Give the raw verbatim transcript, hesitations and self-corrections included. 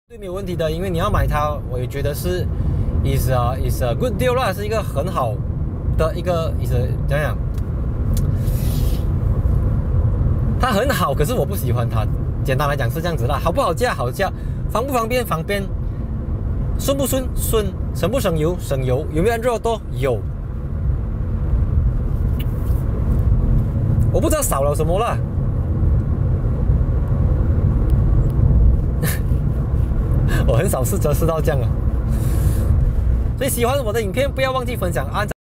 对，没有问题的，因为你要买它，我也觉得是 is a is a good deal 啦，是一个很好的一个 is a 怎样讲？它很好，可是我不喜欢它。简单来讲是这样子啦，好不好驾？好驾，方不方便？方便，顺不顺？顺，省不省油？省油，有没有 Android Auto？有。我不知道少了什么啦。我很少试车试到这样啊，所以喜欢我的影片不要忘记分享、按赞。